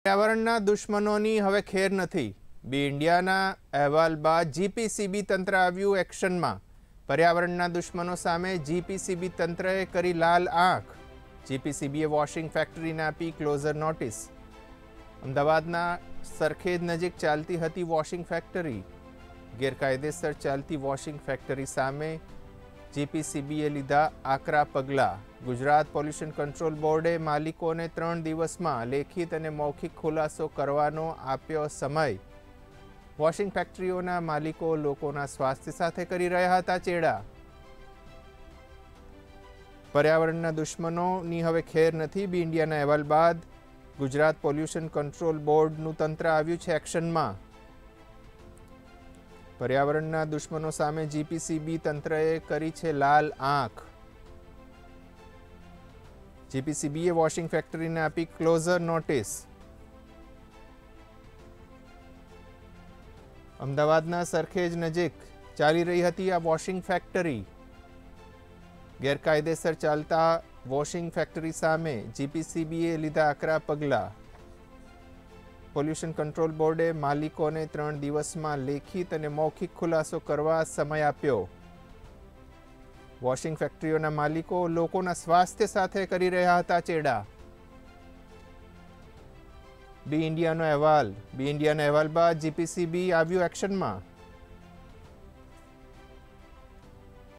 पर्यावरणના દુશ્મનોની હવે ખેર નથી। બી ઇન્ડિયાના અહેવાલ બાદ જીપીસીબી તંત્ર આવ્યું એક્શનમાં। પર્યાવરણના દુશ્મનો સામે જીપીસીબી તંત્રએ કરી લાલ આંખ। જીપીસીબીએ વોશિંગ ફેક્ટરીને આપી ક્લોઝર નોટિસ। અમદાવાદના સરખેજ નજીક ચાલતી હતી વોશિંગ ફેક્ટરી। ગેરકાયદેસર ચાલતી વોશિંગ ફેક્ટરી સામે જીપીસીબીએ લીધા આકરા પગલાં। ગુજરાત પોલ્યુશન કંટ્રોલ બોર્ડે માલિકોને 3 દિવસમાં લેખિત અને મૌખિક ખુલાસો કરવાનો આપ્યો સમય। વોશિંગ ફેક્ટરીઓના માલિકો લોકોના સ્વાસ્થ્ય સાથે કરી રહ્યા હતા ચેડા। પર્યાવરણના દુશ્મનોની હવે ખેર નથી। બી ઇન્ડિયાના અહેવાલ બાદ ગુજરાત પોલ્યુશન કંટ્રોલ બોર્ડનું તંત્ર આવ્યું છે એક્શનમાં। પર્યાવરણના દુશ્મનો સામે જીપીસીબી તંત્રએ કરી છે લાલ આંખ। જીપીસીબીએ વોશિંગ ફેક્ટરીને આપી ક્લોઝર નોટિસ। અમદાવાદના સરખેજ નજીક ચાલી રહી હતી આ વોશિંગ ફેક્ટરી। ગેરકાયદેસર ચાલતા વોશિંગ ફેક્ટરી સામે જીપીસીબીએ લીધા આકરા પગલાં। પોલ્યુશન કંટ્રોલ બોર્ડે માલિકોને 3 દિવસમાં લેખિત અને મૌખિક ખુલાસો કરવા સમય આપ્યો। વોશિંગ ફેક્ટરીઓના માલિકો લોકોના સ્વાસ્થ્ય સાથે કરી રહ્યા હતા ચેડા। બી ઇન્ડિયાનો અહેવાલ બાદ જીપીસીબી આવ્યું એક્શનમાં।